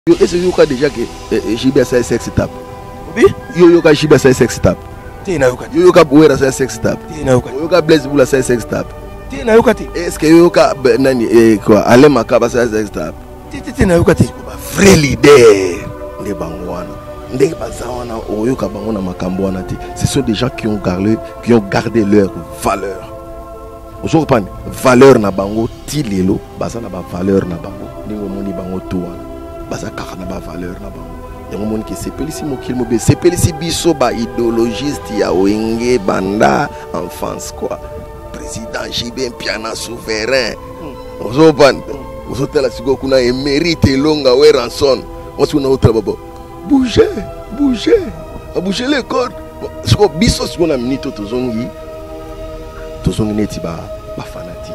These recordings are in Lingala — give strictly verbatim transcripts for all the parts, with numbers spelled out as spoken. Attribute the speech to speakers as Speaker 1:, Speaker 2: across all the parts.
Speaker 1: Est-ce que vous avez déjà que J B S A sex tape?
Speaker 2: Oui.
Speaker 1: Yo yo ka J B S A sex tape.
Speaker 2: Tina yo kati.
Speaker 1: Yo yo ka Bouera sa sex tape.
Speaker 2: Tina yo kati.
Speaker 1: Yo ka Blaise Boula sa sex tape.
Speaker 2: Tina yo kati.
Speaker 1: Est-ce que yo ka nani eh quoi Ale Makaba sa sex tape?
Speaker 2: Tina yo kati.
Speaker 1: Ba vrai leader ne bangwana. Ndenge bazawana oyo ka bangona makambo wana te. Ce sont des gens qui ont gardé qui ont gardé leur valeur. Vous comprenez? Valeur na bango ti lelo, baza na ba valeur na bango. Ningo moni bango to wana. Baza kaka na ba valeur na bango. Yango moni ke sepelisi mokili mobe, sepelisi biso ba idéologiste ya wenge banda enfance quoi. Président J B Mpiana souverain. Vous comprenez? Vous êtes là siko kuna émérite longa we ranson. On se na otra babo. Bougez, bougez. A bouger les cordes. Siko biso siko na minute tozongi. Tozongi neti ba ba fanatique.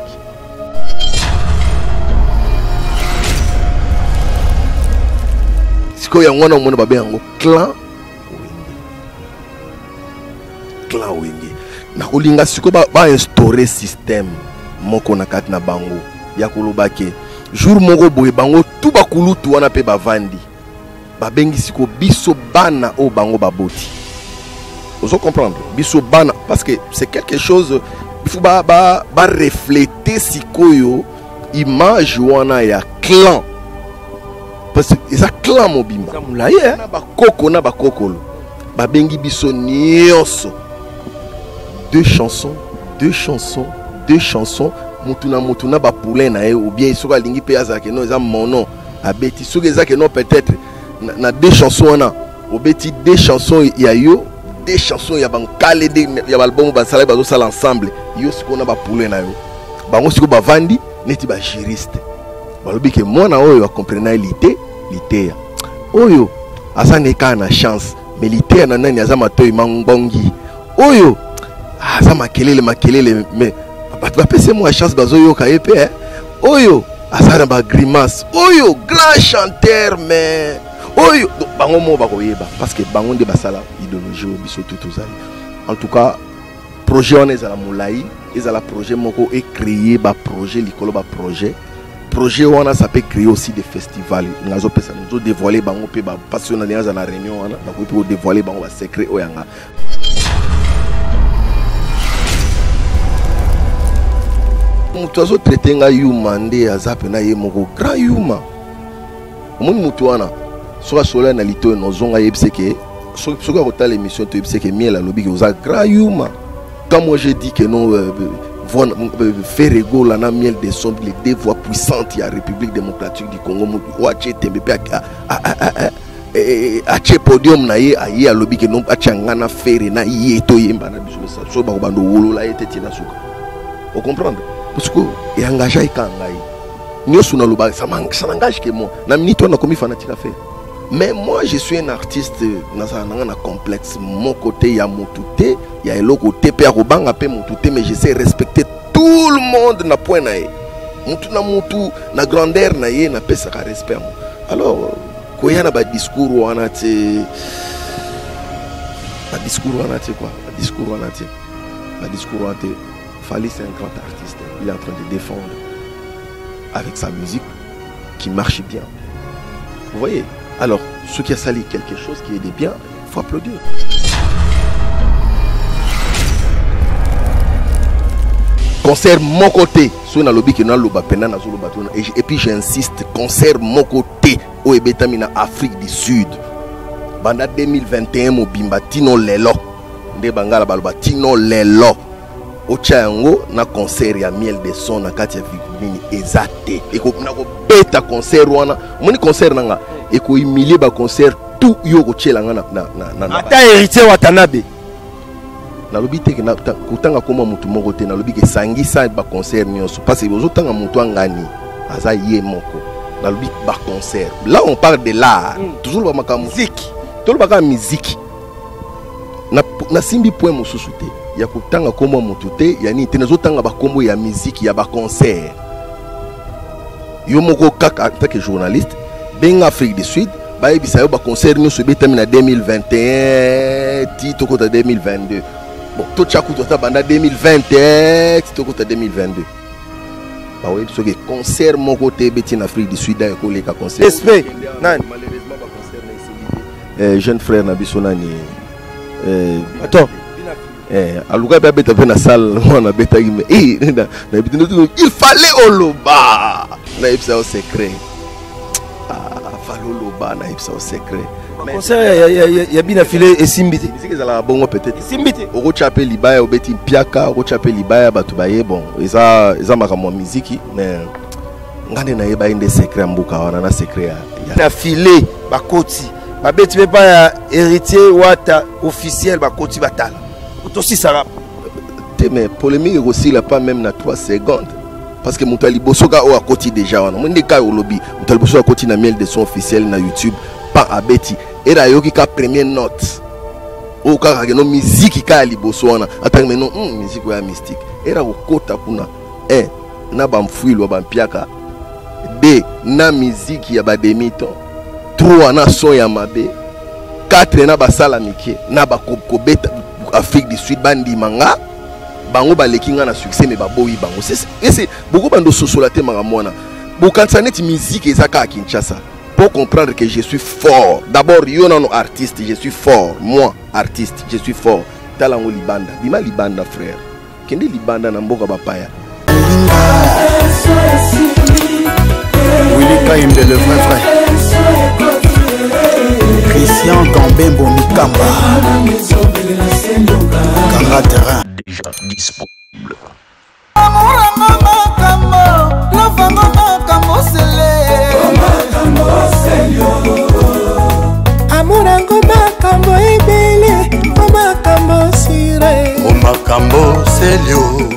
Speaker 1: Siko ya ngwana mwana babe yango clan wenge. Clan wenge. Na kolinga siko ba, ba instaurer système moko na kati na bango. Ya koloba ke jour moko boye bango tout bakulutu wana pe bavandi. Babengi siko biso bana o bango baboti. Vous comprendre? Biso bana parce que c'est quelque chose il faut ba ba, ba refléter sikoyo image wana ya clan. Parce que ça clan mobimba. Ça moulaye na ba koko na ba kokolo. Babengi biso nyonso. Deux chansons, deux chansons, deux chansons. Mutuna mutuna ba poulain na e ou bien soka lingi pe azake no eza mon nom. Abeti soka ezake no peut-être na, na deux chansons na. Obeti deux chansons ya yo, deux chansons ya bankale de ya album ba sala bazo sala ensemble. Yo siko na ba poulain na yo. Bango siko ba vandi neti ba juriste. Balobi ke mona oyo ba comprendre lité, lité. Oyo asa neka na chance, mais lité na nani azama toy mangbongi. Oyo asa makelele makelele mais batu bapese moi chance bazo yo ka epé. Oyo asa na ba grimace. Oyo grand chanteur mais oyo bango mo ba koyeba parce que bango nde basala idéologie biso tutuzali. En tout cas, projet on ezala moulayi, ezala projet moko et créer ba projet likolo ba projet. Projet wana ça peut créer aussi des festivals. Ngazo pesa nous dévoiler bango pe ba passionnés dans la réunion wana, ba ko dévoiler bango ba secret oyanga. Mutu azo traiter nga yuma nde azape na ye moko grand yuma. Omoni mutu wana soka sola na lito no zonga yebse ke soka kota l'émission to yebse ke miel alobi ke oza grand yuma. Quand moi je dis que non euh, euh, faire ego la na miel de son les deux voix puissantes ya République démocratique du Congo mutu wache tembe pe a a a che podium na ye ayi alobi ke non achangana faire na ye to yemba na biso sa so ba ko bando wolo la eteti na suka. Vous comprenez? Parce que il engage avec Kangai. Nous sommes dans le bas, ça m'engage que moi. Na minute on a commis fanatique à faire. Mais moi je suis un artiste dans un complexe. Mon côté il y a mon touté, il y a l'autre côté pe arobanga pe mon touté, mais je sais respecter tout le monde na point na ye. Mutu na mutu na grandeur na ye na pesa ka respect. Alors ko yana ba discours wana te ba discours wana te quoi? Ba discours wana te. Ba discours wana te. Fally c'est un grand artiste. Il est en train de défendre avec sa musique qui marche bien. Vous voyez? Alors, ceux qui a sali quelque chose qui est de bien, il faut applaudir. Concert mon côté. Et puis j'insiste, concert mon côté au Ebetamina Afrique du Sud. Banda deux mille vingt et un Mobimba Tino Lelo. Nde Bangala Balba Tino Lelo. Ochayango na concert ya miel de son na kati ya Vicmini ezate eko na ko beta concert wana moni concert nanga eko humilier ba concert tout yo ko chela nga na na na
Speaker 2: ata héritier Watanabe
Speaker 1: na lobi te na kutanga koma mutu moko te na lobi ke sangisa ba concert nyonso parce que bozo tanga mutu angani aza ye moko na lobi ba concert là on parle de l'art mm. Toujours ba makamu musique tout ba ka musique na na simbi point mosusu te ya kutanga kombo mutu te ya ni te nazotanga ba kombo ya musique ya ba concert yo moko kaka en tant que journaliste ben Afrique du Sud ba ebisa yo ba concert nyo so betami na deux mille vingt et un ti to kota deux mille vingt-deux bon to chaku to ta banda deux mille vingt et un ti to kota deux mille vingt-deux baoyebi soki concert moko te beti en Afrique du Sud ekoleka concert
Speaker 2: respect nani
Speaker 1: malheureusement ba concert na esili jeune frère na biso nani
Speaker 2: attends
Speaker 1: eh aluka pe beta pe na salle on a beta mais eh na il fallait oloba na ipsa au secret ah fallait oloba na ipsa au secret
Speaker 2: concert ya bina filé et simbité
Speaker 1: musique ezala bongo peut-être
Speaker 2: simbité
Speaker 1: oko chape libaya obeti piaka oko chape libaya batu baye bon eza eza makamwa musique mais ngane na yeba inde secret mbuka wana na secret ya
Speaker 2: na filé bakoti babeti pe pa ya héritier wata officiel bakoti batala aussi ça
Speaker 1: te mais polémique aussi là pas même na trois secondes parce que Moutali Bosoga o a côté déjà on monde ka au lobby Moutali Bosoga côté na miel de son officiel na YouTube pas à Betty et la yoki ka première note o ka ka no musique ka liboso wana attends mais non musique ya mystique et la okota kuna eh na bamfuilo bampiaka b na musique ya ba demi-ton trois na son ya mabe quatre na basala mike na ba kobeta Afrique du Sud bandi manga bango balekinga na succès mais baboyi bango c'est c'est beaucoup bando sosolaté maramona bokansa net musique ezaka à Kinshasa pour comprendre que je suis fort d'abord yo non artiste je suis fort moi artiste je suis fort talango libanda bima libanda frère kende libanda na mboka bapaya
Speaker 3: Willy Kaimbe le vrai frère Christian Gambembo Mikamba Kanga terrain
Speaker 4: déjà disponible.
Speaker 5: Amour makambo, love makambo sele. Amour makambo ebele, makambo sire.
Speaker 3: Makambo selio.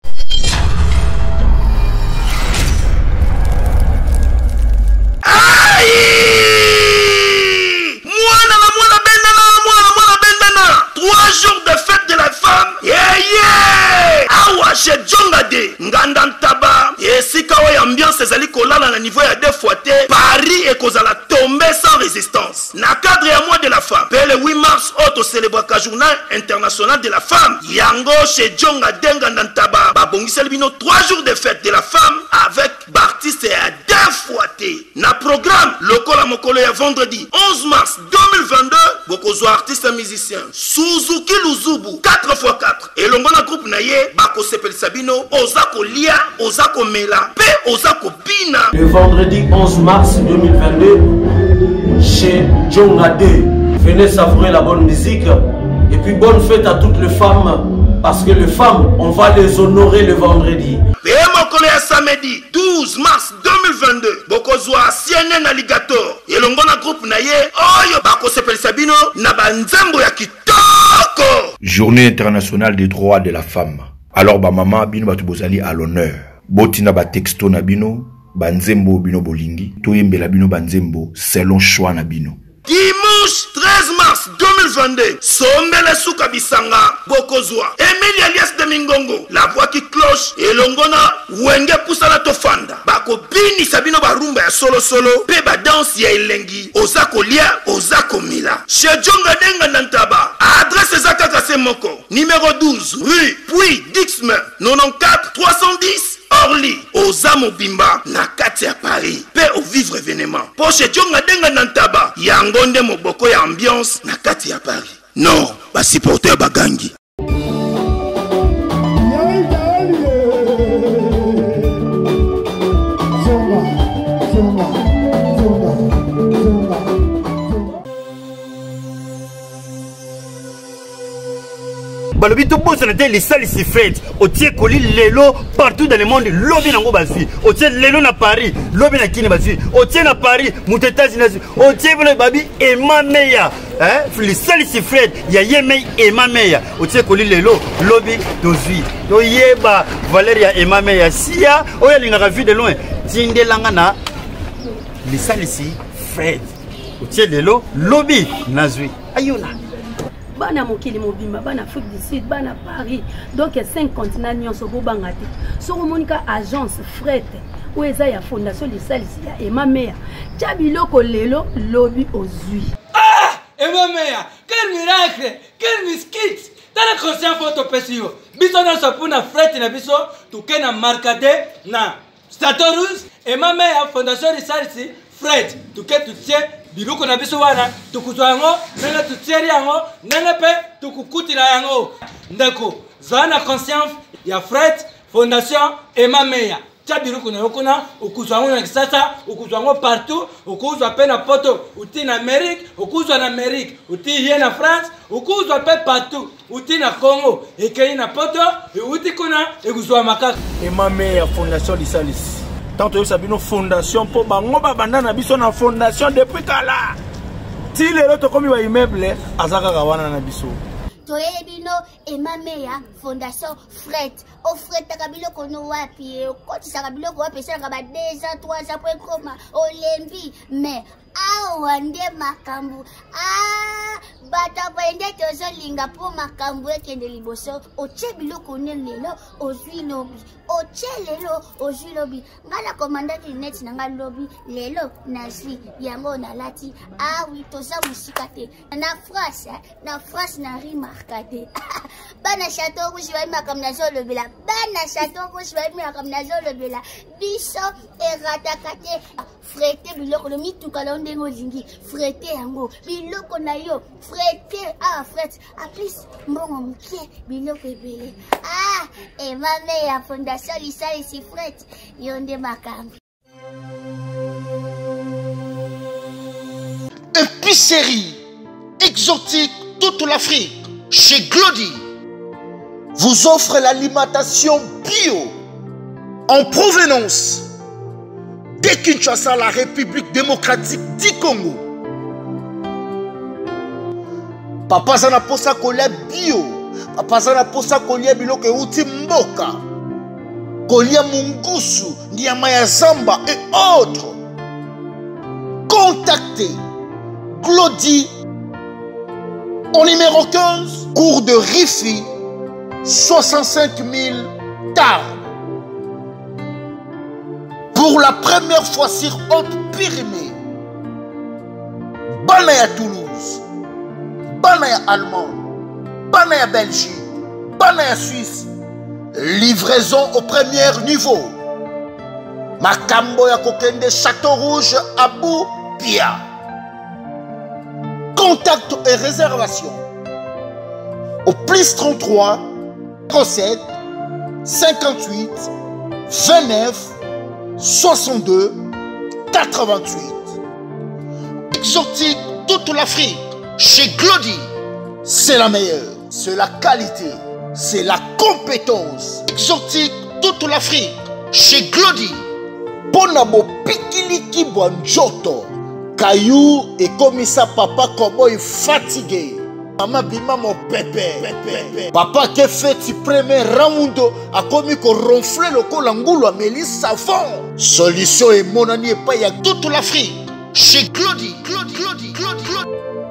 Speaker 6: Chez Djongade, Ngandantaba, et si Kawaii ambiance ezali kolala na niveau ya deux fois te, Paris et kozala tomber sans résistance. Na cadre ya mois de la femme, le huit mars, auto célèbre ka journal international de la femme. Yango chez Djongade, Ngandantaba, babongiseli bino trois jours de fête de la femme avec Bartiste et à deux fois te. Na programme, lokola mokolo ya vendredi onze mars deux mille vingt-deux, bokozo artiste musicien Suzuki Luzubu quatre fois quatre. Et l'ongona groupe na ye, bako sepel Sabino, Ozako Lia, Ozako Mela, P. Ozako Bina.
Speaker 7: Le vendredi onze mars deux mille vingt-deux, chez Djongade, venez savourer la bonne musique et puis bonne fête à toutes les femmes parce que les femmes, on va les honorer le vendredi.
Speaker 6: Et mokolo ya samedi douze mars deux mille vingt-deux, bokozwa C N N Alligator, et l'ongona groupe na ye, oyo bako sepel Sabino, na banzembo ya kitoko.
Speaker 4: Journée internationale des droits de la femme. Alors ba maman bino batu bozali à l'honneur. Botina ba texto na bino, banzembo bino bolingi, toyembela bino banzembo selon choix na bino.
Speaker 6: Dimanche treize mars deux mille vingt-deux, Sombele Souka Bisanga, Bokozwa, Emile alias de Mingongo, la voix qui cloche, et Longona, Wenge Poussala Tofanda, Bako Bini Sabino Barumba ya solo solo, Peba danse ya Elengi, Ozako Lia, Ozako Mila. Chez Djonga Denga Nantaba, adresse Zaka Kasemoko, numéro douze, rue Puy Dixmer, quatre-vingt-quatorze trois cent dix, Orly, Ozamo Bimba, Nakati à Paris, paix au vivre événement. Poche Djonga Denga Nantaba, Yangonde Moboko ya ambiance, Nakati à Paris. Non, ba supporter Bagangi.
Speaker 2: Balobi to boss na les salles si fête au tie koli lelo partout dans le monde lobi nango basi au tie lelo na Paris lobi na kini basi au tie na Paris mutetasi na au tie bolo babi et ma meya hein les salles si fête ya yemei et ma meya au tie koli lelo lobi dozui to yeba Valeria et ma meya sia oya linga vu de loin tindelanga na les salles si fête au tie lelo lobi nazui ayuna
Speaker 8: bana mokili mobimba bana Afrique du Sud bana Paris donc cinq continents nyonso bobanga te soko monika agence fret ou eza ya fondation de salisi ya Emma Meya tia biloko lelo lobi ozui
Speaker 9: ah Emma Meya quel miracle quel miskit tala conscient photo pesio biso na sapuna fret na biso tukena markade na Statorus et ma mère fondation Risalisi Fred tuke tutie biluko na biso wana tukuzwa yango nene tutieri yango nene pe tukukutila yango ndeko zana conscience ya Fred fondation et ma mère tia biluko na yokuna ukuzwa yango na kisasa ukuzwa yango partout ukuzwa pe na poto uti na Amérique ukuzwa na Amérique uti hier na France ukuzwa pe partout uti na Congo ekei na poto uti kuna ekuzwa makaka
Speaker 3: et ma mère fondation Risalisi. Tant que ça une fondation pour bango babanda na biso na fondation depuis kala. Ti lelo to komi wa immeuble azaka kawana na biso.
Speaker 10: Toye bino et ma mère fondation Fred. O Fred takabilo kono wapi ko ti sakabilo ko wapi saka ba deux ans trois ans pour koma olembi mais awa nde makambu ah bata bende tozo linga po makambu ekende liboso oche biloko ne lelo ozwi lobi oche lelo ozwi lobi ngala commandant net nanga lobi lelo nazwi yango na lati ah oui toza musika te na France na France na remarqué bana chateau rouge va makam na zo lobela bana chateau rouge va makam na zo lobela biso eratakate frete biloko le mituka la ndengo zingi frete yango biloko na yo frete ah frete a plus mbongo mkie biloko ebele ah et ma mère fondation Risalisi frete yonde makambi.
Speaker 6: Épicerie exotique toute l'Afrique chez Glody vous offre l'alimentation bio en provenance de Kinshasa, la République démocratique du Congo. Papa Zana posa kolia bio, Papa Zana posa kolia biloko euti mboka, kolia mungusu, nyama ya zamba et autres. Contactez Glody au numéro quinze, cours de Rifi, soixante-cinq mille Tarbes. Pour la première fois sur Haute-Pyrénées, Banaya Toulouse, Banaya Allemagne, Banaya Belgique, Banaya Suisse, livraison au premier niveau. Makambo ya Kokende Château Rouge Abou Pia. Contact et réservation au plus trente-trois, trente-sept, cinquante-huit, vingt-neuf, soixante-deux, quatre-vingt-huit. Exotique toute l'Afrique chez Glody. C'est la meilleure, c'est la qualité, c'est la compétence. Exotique toute l'Afrique chez Glody. Ponabo Pikiliki Bonjoto. Caillou et comme ça papa cowboy fatigué. Maman bima mon pépé. Papa qui fait du premier round a commis qu'on ronfle le col angoulou à Mélis savon. Solution et mon ami et pas y a toute l'Afrique. Chez Glody, Glody, Glody, Glody, Glody.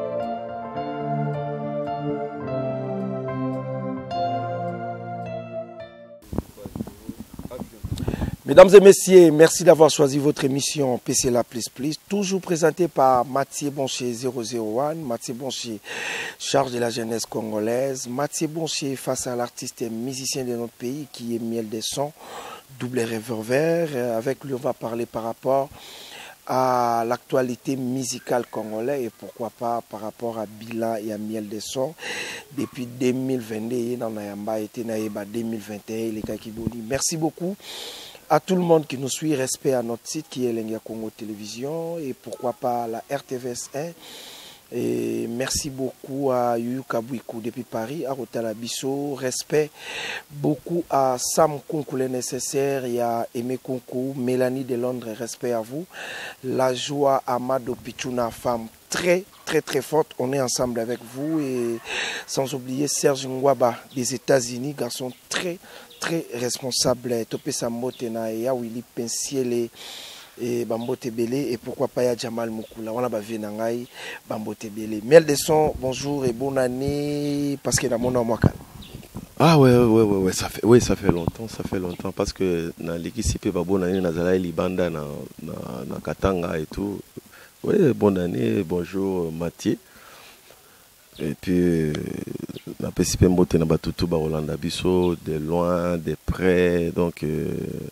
Speaker 11: Mesdames et messieurs, merci d'avoir choisi votre émission P C L A Plus Plus, toujours présentée par Mathieu Boncher zéro zéro un, Mathieu Boncher, charge de la jeunesse congolaise, Mathieu Boncher face à l'artiste et musicien de notre pays qui est Miel des Sons, double revolver. Avec lui, on va parler par rapport à l'actualité musicale congolaise et pourquoi pas par rapport à Bilan et à Miel des Sons. Depuis deux mille vingt-deux, il y a été deux mille vingt et un, les gars qui vous disent merci beaucoup. À tout le monde qui nous suit, respect à notre site qui est Lenga Congo Télévision et pourquoi pas la R T V S un. Et merci beaucoup à Yuyu Kabouikou depuis Paris, à Rotala Bisso. Respect beaucoup à Sam Konkou le nécessaire et à Aimé Konkou, Mélanie de Londres, respect à vous. La joie Amado Pichuna, femme très très très forte, on est ensemble avec vous. Et sans oublier Serge Ngwaba des États-Unis, garçon très très responsable. Topé Sambote na ya Willy Pensiele et Bambote Belé et pourquoi pas ya Jamal Mukula. On a bavé nangai Bambote Belé. Miel des Sons, bonjour et bonne année parce que la mon nom
Speaker 1: Ah ouais ouais ouais ouais ça fait oui ça fait longtemps ça fait longtemps parce que dans l'équipe ba bonne année nazala libanda na na na Katanga et tout. Oui, bonne année, bonjour Mathieu. Et puis la P C P Mbote na batutu ba Rolanda Bisso de loin, de près donc euh,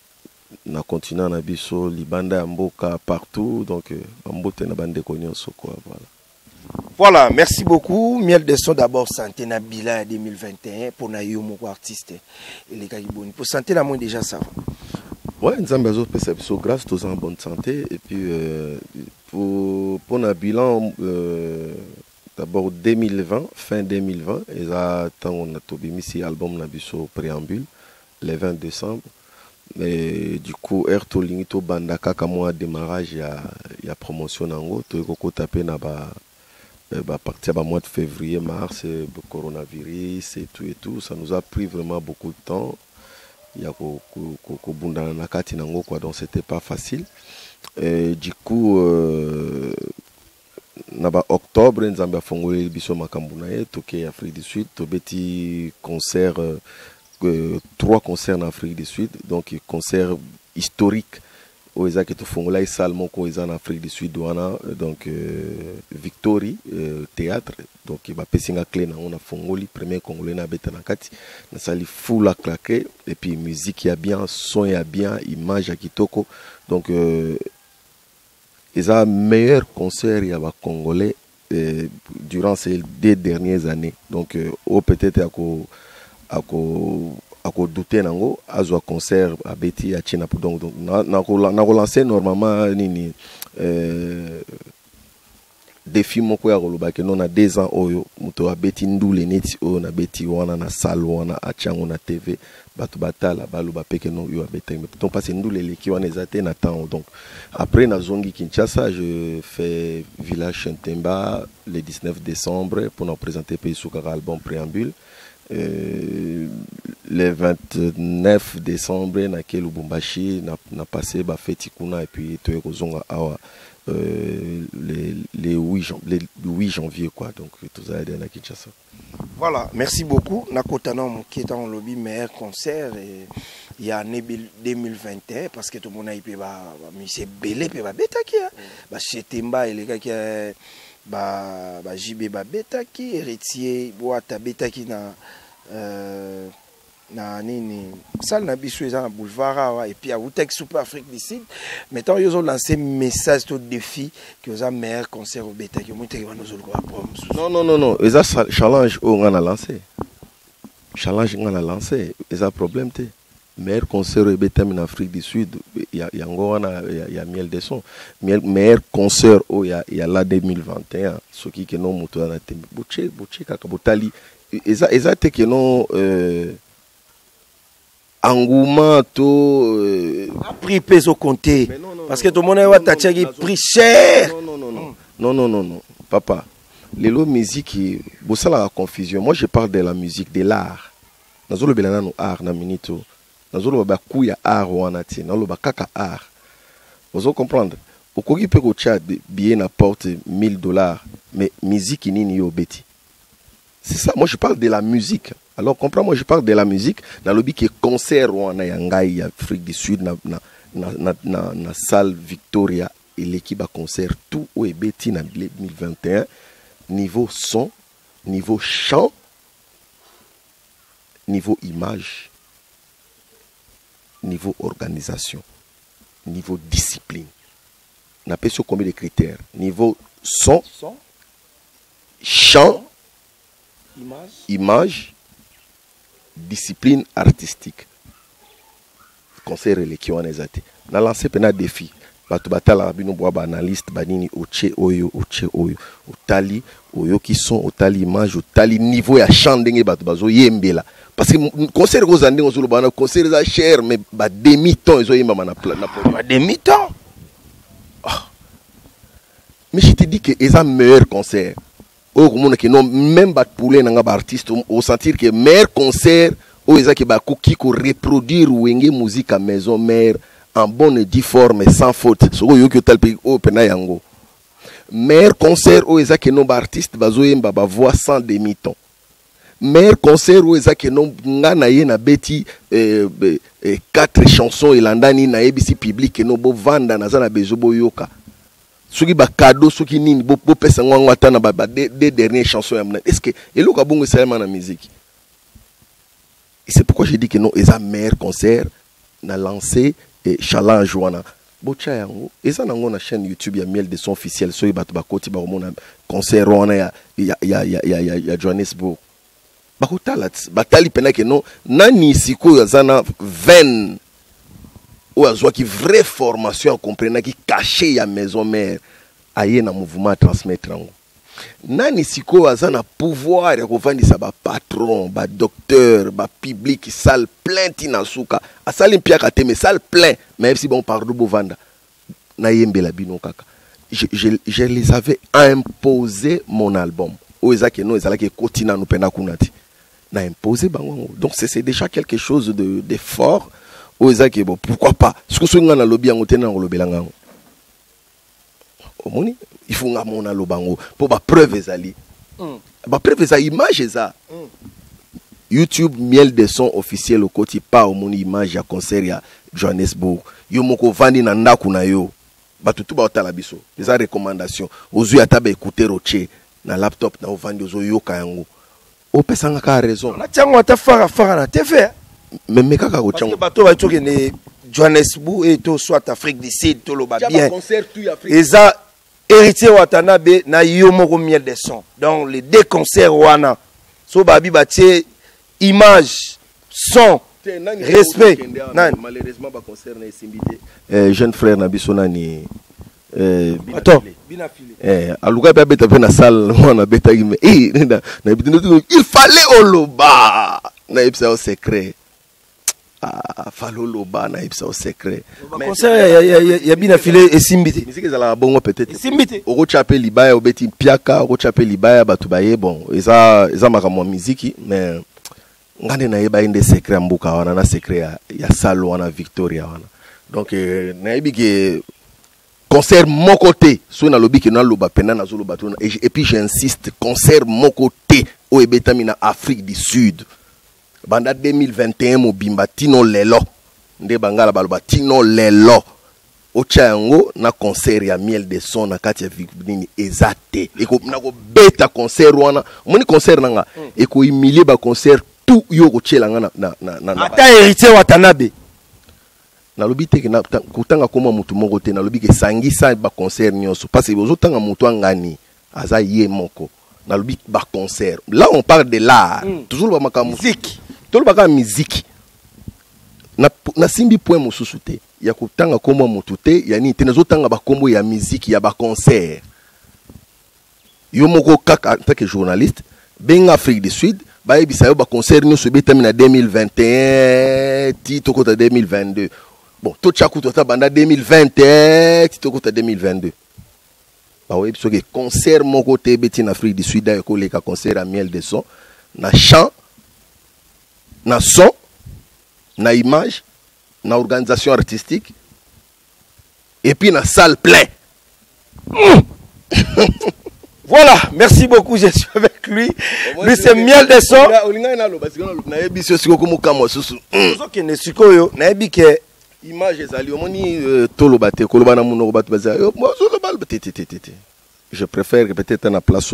Speaker 1: na continent na biso libanda ya mboka partout donc mbote na bande nyonso quoi voilà.
Speaker 11: Voilà, merci beaucoup. Miel de son d'abord santé na bilan deux mille vingt et un pour na yo mon artiste et les gars boni. Pour santé la moins déjà ça va.
Speaker 1: Ouais, nous avons besoin de grâce tous en bonne santé et puis euh, pour pour na bilan euh, d'abord deux mille vingt, fin deux mille vingt, et ça tant on a tombé ici album na biso préambule le vingt décembre. Et du coup Erto Lingito Bandaka comme moi démarrage il y a il y a promotion nango to ko taper na ba à partir du mois de février, mars, le coronavirus et tout et tout, ça nous a pris vraiment beaucoup de temps. Il y a quoi, donc c'était pas facile. Et du coup, euh, en octobre, nous avons fait biso makambunaye, toké Afrique du Sud, tobeti concert, euh, trois concerts en Afrique du Sud, donc concert historique. Au Isaac et Fongola Salmon ko en Afrique du Sud douana donc euh, Victory euh, théâtre donc il va passer une clé na on a Fongoli premier congolais na beta na kati na sali full à claquer et puis musique ya bien son ya bien image ya kitoko donc euh, ils a meilleur concert ya ba congolais euh, durant ces deux dernières années donc euh, au peut-être à ko à ko à douter nango azwa concert à Betty à China donc donc na na relancer normalement nini euh défi moko ya koloba ke non na deux ans oyo muto a Betty ndule neti o na Betty wana na salle wana a chango na T V batu batala balu ba peke non yo a Betty mais donc passer ndule leki wana ezate na temps donc après na zongi Kinshasa je fais village Chentemba le dix-neuf décembre pour nous présenter pays Soukara album préambule. Euh, le vingt-neuf décembre na ke Lubumbashi na, na passé ba feti kuna et puis to ekozonga awa euh, les les huit janvier quoi donc tout ça est na Kinshasa.
Speaker 11: Voilà, merci beaucoup. Nakotana mon qui est en lobby meilleur concert et il y a année deux mille vingt et un parce que tout le monde a été ba monsieur belé pe ba betaki ba Chetemba et les gars qui ba ba J B ba betaki héritier boata betaki na euh na nini salle na biso eza na boulevard et puis à Wutek Super Afrique du Sud maintenant ils ont lancé message tout défi que os a meilleur concert au betaki mo teki bano zolo kwa prom
Speaker 1: non non non non eza challenge on a lancé challenge on a lancé eza problème té meilleur concert au betami en Afrique du Sud il y a yango wana il y a miel de son meilleur concert au il y a il y a là deux mille vingt et un ce qui que non moto na tembe boche boche kaka botali eza eza te que non euh engouement to euh,
Speaker 11: prix peso compté parce que tout le monde va t'acheter prix cher
Speaker 1: non non non non non non non papa les lots musique bossa la confusion moi je parle de la musique de l'art nazolo belana no art na minito nazolo ba kuya art wana ti na lo ba kaka art vous comprendre okoki pe ko chat billet na porte mille dollars mais musique nini yo beti c'est ça moi je parle de la musique. Alors comprends moi je parle de la musique dans le but qui est concert wana ya ngai Afrique du Sud na na na na, na salle Victoria et l'équipe a concert tout au ebeti na deux mille vingt et un niveau son, niveau chant, niveau image, niveau organisation, niveau discipline. On appelle ça combien de critères? Niveau son, son chant,
Speaker 11: image,
Speaker 1: image discipline artistique. Concert les qui ont ezate. Na lancé pena défi. Batu batala bino boaba analyste banini oche oyo oche oyo otali oyo qui sont otali image otali niveau ya chant ndenge batu bazo yembela parce que concert ko zande ngozolo bana concert za cher mais ba demi temps ezo yemba na na
Speaker 11: ba demi temps.
Speaker 1: Ah. Mais je te dis que c'est un meilleur concert. Oh, non, même bat poulet nanga ba artiste au sentir que meilleur concert au ezaki ba qui ko reproduire wenge musique à maison mère en bonne et due forme sans faute. So yo ki talpi o pena yango. Meilleur concert au ezaki non ba artiste bazo yemba ba voix sans demi-ton. Meilleur concert au ezaki non ngana ye na beti euh, euh, quatre chansons et landani na ebisi public no bo vanda na za na bezo bo yoka. Soki ba cadeau soki nini bo bo pesa ngwa ata na ba des dernières chansons ya mna. Est-ce que elo ka bongo seulement na musique? Et c'est pourquoi j'ai dit que non, ils ont meilleur concert na lancé et challenge wana bocha yango eza nango na chaîne YouTube ya Miel de Son officiel so bato bakoti ba komona concert wana ya ya ya ya ya, ya Johannesburg bakotala batali pena ke no nani sikoyo azana vingt ou azwa ki vraie formation comprendre ki caché ya maison mère aye na mouvement transmettre yango nani sikoyo azana pouvoir ya kovandisa ba patron ba docteur ba public salle plein tina suka asali mpiaka te mais salle plein même si bon pardon bovanda na yembela bino kaka je, je, je les avais imposé mon album o ezaki no ezalaki kotina no pena kunati na imposé bango donc c'est déjà quelque chose de de fort o ezaki bon pourquoi pas ce que so ngana lobby yango tena ngolobela ngango omoni il faut nga mona lobango pour ba preuve ezali mm. ba preuve za image eza mm. YouTube Miel de Son officiel au côté pas au moni image ya concert ya Johannesburg yo moko vandi na ndaku na yo batutu ba otala biso eza recommandation ozu ata ba écouter roche na laptop na ovandi ozo yoka yango o pesanga ka raison
Speaker 11: na tiango ata fara fara na T V
Speaker 1: mais mais kaka ko
Speaker 11: tiango bato ba toke ne Johannesburg et to soit Afrique du Sud to lo ba bien eza héritier Watanabe na yomoko Miel de Son donc les deux concerts wana so babi batie image son respect
Speaker 1: nan malheureusement ba concert na esimbité euh jeune frère na biso nani euh
Speaker 11: attends
Speaker 1: eh aluka ba beta na salle wana beta gime eh na il fallait oloba na ipsa au secret ah falolo ba na ipsa au secret
Speaker 11: concert ya ya bina filé esimbité
Speaker 1: musique ezala bongo peut-être
Speaker 11: esimbité
Speaker 1: oko chape libaya obeti piaka oko chape libaya batu baye bon eza eza makamwa musique mais ngane na yeba inde secret mbuka wana na secret ya, ya salle wana Victoria wana donc eh, na yebi ke concert mon côté so na lobi ke na loba pena na zolo batona et, et puis j'insiste concert mon côté o ebetami na Afrique du Sud banda deux mille vingt et un mo bimba tino lelo nde bangala baloba tino lelo o chango na concert ya Miel de Son na kati ya Victoria ezate eko na ko beta concert wana moni concert nanga mm. eko humilier ba concert tout yo ko chela na na na na
Speaker 11: ata héritier Watanabe
Speaker 1: na lobi te na kutanga koma mutu moko te na lobi ke sangisa ba concert nyonso parce que ozo tanga mutu angani aza ye moko na lobi ba concert là on parle de l'art mm. toujours ba makamu
Speaker 11: musique
Speaker 1: tout ba ka musique na na simbi point mususu te ya kutanga koma mutu te ya ni te nazo tanga ba kombo ya musique ya ba concert yo moko kaka en tant que journaliste ben Afrique du Sud ba ebisa yo ba concert nyonso betami na deux mille vingt et un ti to kota deux mille vingt-deux bon to chaku to ta banda deux mille vingt et un ti to kota deux mille vingt-deux ba oui parce que concert mon côté beti na Afrique du Sud da ko leka concert à Miel de Son na chant na son na image na organisation artistique et puis na salle plein.
Speaker 11: Voilà, merci beaucoup, je suis avec lui. Lui, c'est Miel de Son.
Speaker 1: Je préfère peut-être na place.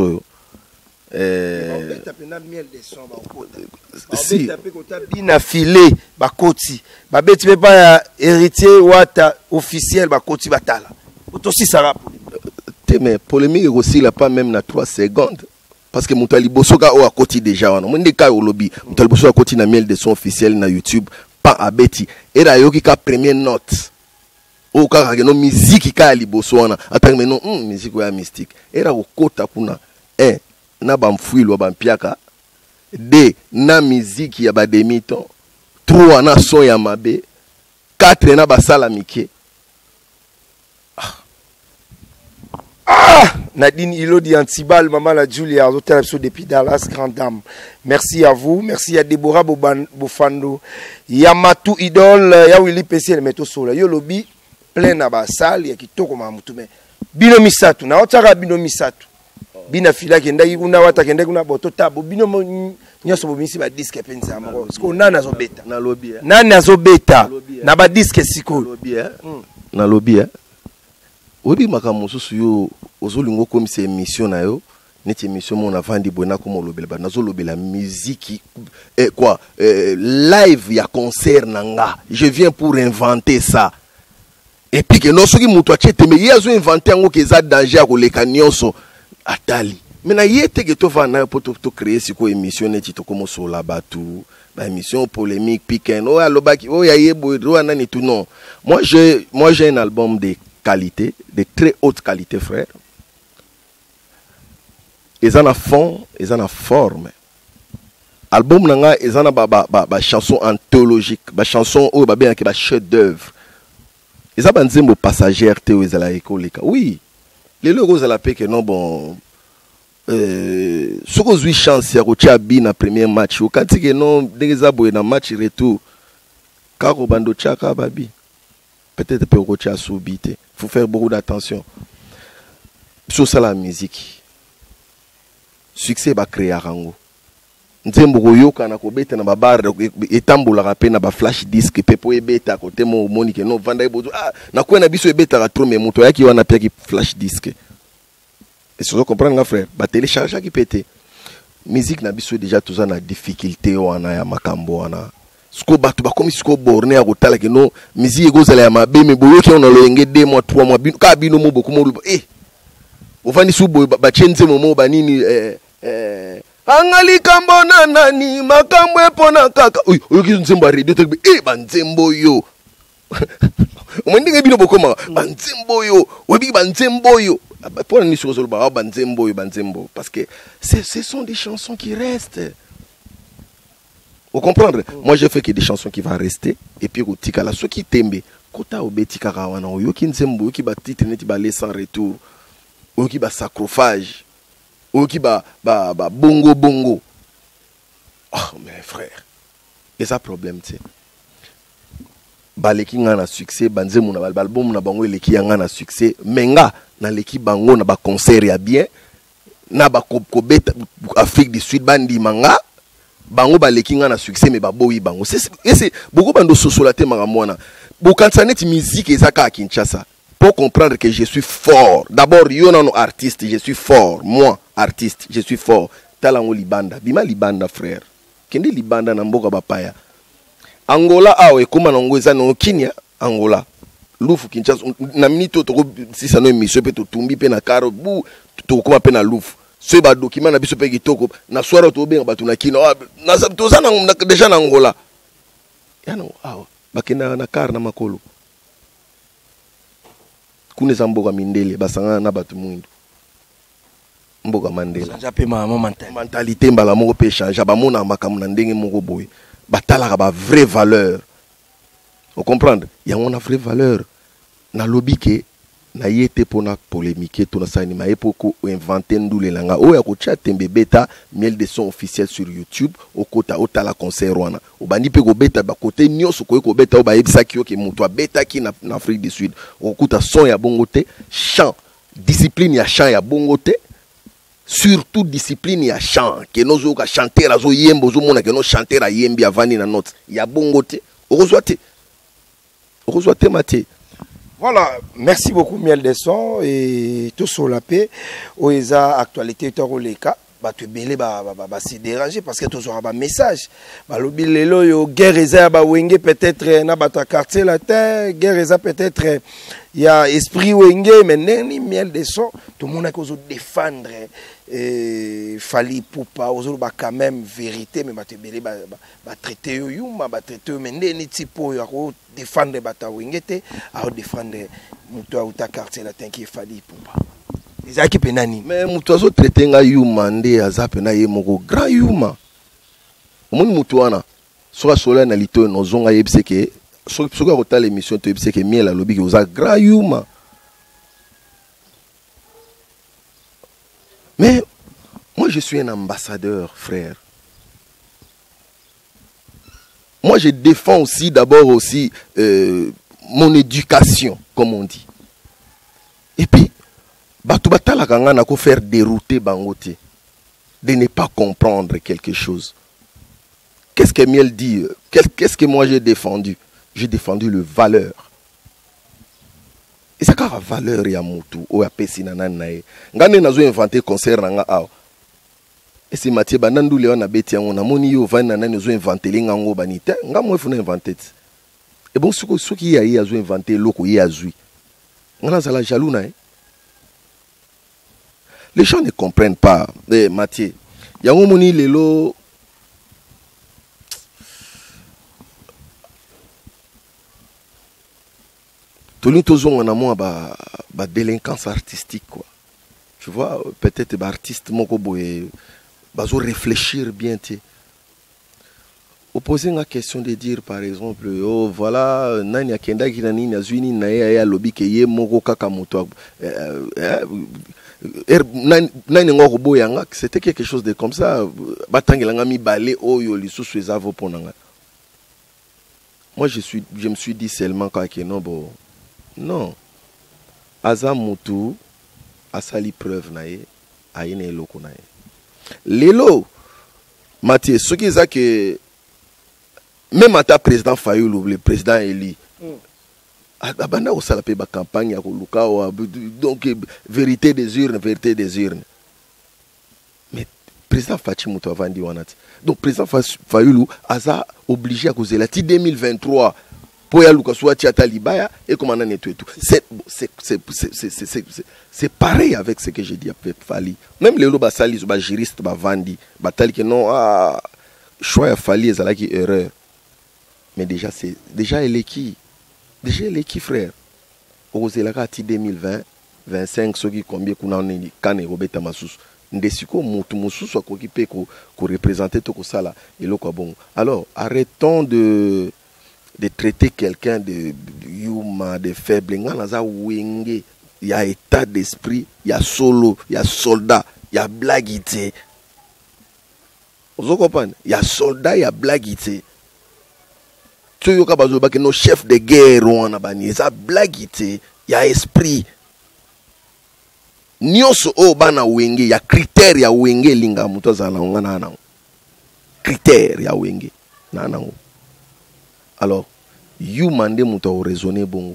Speaker 11: Si bina filé bakoti babeti pas héritier wata officiel bakoti batala aussi ça rappelle
Speaker 1: mais polémique aussi là pas même na trois secondes parce que Moutali Bosoka o a côté déjà on monde ka au lobby Moutali Bosoka côté na Miel de Son officiel na YouTube pas abeti et là yo ki ka première note o ka ka no musique ka liboso wana attends mais non hum, musique ya mystique et là au kota kuna eh na bamfuilo bampiaka de na musique ya ba demi-ton trois na son ya mabe quatre na basala mike.
Speaker 11: Ah, Nadine Ilodi Antibal, maman la Julia, hôtel depuis Dallas, grande dame. Merci à vous, merci à Deborah Bofando, Yamatou Idol, Yawili P C, le métaux sola, yo lobby, plein na basal, yakito comme Moutoumé. Bino Misatu, na otara Bino Misatu. Bina fila kenda kuna wata kenda kuna boto tabo bino nyoso bomisi ba disque penza mako. Siko nana zo beta.
Speaker 1: Na lobby.
Speaker 11: Nana zo beta. Na ba disque siko.
Speaker 1: Lobby. Na lobby. Obi makamususu yo ozolingo komisa émission na yo neti émission mon avant di bona comme lobela ba nazo lobela musique eh, quoi euh, live ya concert nanga je viens pour inventer ça et puis que non soki muto achete mais yezo inventer ngo ke za danger ko leka nyonso atali mais na yete ke to va na pour to créer siko émission neti to comme so la batu ba émission polémique piquant oh alobaki oh ya yebo do nani tout non moi je moi j'ai un album de qualité de très haute qualité frère. Ils en a fond, ils en a forme. Album nanga, ils en a ba ba ba, ba chanson anthologique, ba chanson ou ba bien que ba chef d'œuvre. Ils ont banzembo passagère te ils la écolika. Oui. Les logos à la paix que non bon euh ce que j'ai chance ya kocha bi na premier match au quand que non dengeza boy na match retour. Karo bando chaka babi. Peut-être peut kocha subité. Faut faire beaucoup d'attention. Sur ça la musique. Succès ba créer rango nzembo koyoka na kobeta na babar etambola rapé na ba flash disc pepo ebeta côté mo monique non vanda ebozo ah na ko na biso ebeta ka trop mais moto yaki wana pia ki flash disc et si vous comprenez nga frère ba télécharger ki pété musique na biso déjà tous na difficulté wana ya makambo wana sko batu ba comme sko borné ya kotala ke no musique egozala ya mabe me boyoki on lo yenge deux mois trois mois bino ka bino mo beaucoup mo eh ovani subo ba chenze momo ba nini eh eh angali kambo na nani makambo epona kaka uy oyoki nzembo radio te eh banzembo yo omandinga bino bokoma banzembo yo webi banzembo yo pour ni sur le ba banzembo yo banzembo parce que ce ce sont des chansons qui restent. Vous comprenez? Moi je fais que des chansons qui vont rester et puis otika la ceux qui tembe kota obetika kawana oyoki nzembo oyoki ba titre neti ba les sans retour oyoki ba sacrophage oyoki ba ba ba bongo bongo. Oh mes frères, et ça problème tu sais baleki nga na succès banzemu na album na bango eleki nga na succès menga na leki bango na ba concert ya bien na ba kobeta Afrique du Sud bandi manga bango baleki nga na succès mais ba boyi bango c'est c'est beaucoup bando sosolaté maramwana bokansanet musique ezaka à Kinshasa. Pour comprendre que je suis fort. D'abord, yo non artiste, je suis fort. Moi, artiste, je suis fort. Talango libanda. Bima libanda, frère. Kende libanda na mboka bapaya. Angola awe kuma na ngoza no Kenya, Angola. Lufu Kinshasa na minito to si ça no émission pe to tumbi pe na karo bu to kuma pe na lufu. Ce ba document na biso pe kitoko na soira to be batu na kino. Na to za na déjà na Angola. Yana awa bakena na kar na makolo. Kune za mboka mindele basanga na batu mwindu mboka mandela
Speaker 11: jape ma mentalité
Speaker 1: mentalité mbala moko pe changer ba mona makamu na ndenge moko boy batala ba vraie valeur. Vous comprenez? Il y a une vraie valeur na lobby ke na yete pona polémique to na sani ma epoko inventer ndule langa o ya ko tembe beta miel de son officiel sur YouTube au kota otala concert wana obandi pe ko beta ba côté nyoso ko ko beta o ba yebisa ki ke muto beta ki na, na Afrique du Sud o kuta son ya bongote chant discipline ya chant ya bongote surtout discipline ya chant ke nozo ka chanter azo yembo zo mona ke no chanter a yembi avani na note ya bongote o kozwate o kozwate mate.
Speaker 11: Voilà, merci beaucoup Miel des Sons et tout sur la paix. Oeza actualité toroleka, ba tu belé ba ba ba se déranger parce que tous aura ba message. Ba lobi lelo yo guerre eza ba wenge peut-être na bata quartier latin, guerre eza peut-être il y a esprit wenge mais ni Miel des Sons, tout le monde a cause défendre et fali poupa ozo ba quand même vérité mais ba te belé ba ba traiter yo yuma ba traiter mais ni tipo yo ko défendre bata wengete à défendre muto auta quartier latin qui fali poupa ezaki penani
Speaker 1: mais muto azo traiter nga yuma nde azape na ye moko grand yuma omoni muto wana soka sola na lito no zonga yebise ke soka kota l'émission to yebise ke miela lobi ke oza grand yuma. Mais moi, je suis un ambassadeur, frère. Moi, je défends aussi, d'abord aussi, euh, mon éducation, comme on dit. Et puis, Batubata la Kanga n'a qu'à faire dérouter Bangote, de ne pas comprendre quelque chose. Qu'est-ce que Miel dit? Qu'est-ce que moi j'ai défendu? J'ai défendu le valeur. Et ça a valeur ya mutu o ya pesi na nani nae ngane nazo inventer concert nanga aw Et c'est Mathieu Banandou Léon a bêti on a moni yo van nana nous inventé lingango banité nga moi faut inventer. Et bon ce ce qui y a eu à inventer loko y a zui. On a ça la jaloux na. Les gens ne comprennent pas. Eh Mathieu, yango moni lelo tout le temps on a moins ba ba délinquance artistique quoi. Tu vois peut-être ba artiste moko boye bazo réfléchir bien tu opposer la question de dire par exemple oh voilà nani akenda ki nani na zwini na ya lobby ke ye moko kaka moto nani ngoko boyanga c'était quelque chose de comme ça batangela mi balé oyo lisusu ezavo ponanga. Moi je suis je me suis dit seulement que non bon non aza mutu asali preuve nae aine loko nae lelo Mathieu ce qui est ça que même à ta président Fayoulou le président Eli abanda au sala pe ba campagne ya koluka donc vérité des urnes vérité des urnes mais président Fachi mutu avandi wanati donc président Fayoulou aza obligé à cause la ti deux mille vingt-trois pour y aller soit Libaya et comment on est tout c'est c'est c'est c'est c'est pareil avec ce que j'ai dit à Fali même les loba sali ba juriste ba vandi ba tali que non ah choix à Fali ezala qui erreur mais déjà c'est déjà elle est qui déjà elle est qui frère osé la kati deux mille vingt vingt-cinq ce qui combien kuna on est kane robeta masusu ndesiko mutu mususu akokipe ko ko représenter to ko sala et lo ko bon alors arrêtons de de traiter quelqu'un de yuma, de faible. Il y a état d'esprit, il y a solo, il y a soldat, il y a blaguité. Vous comprenez? Il y a soldat, il y a blaguité. Tu vois que nos chefs de guerre, il y a blaguité, il y a esprit. Nyonso o bana wenge, il y a critères, il y a wenge linga mutazala ngana. Critères, il y a wenge. Nanango. Alors, you mande muto raisonner bon.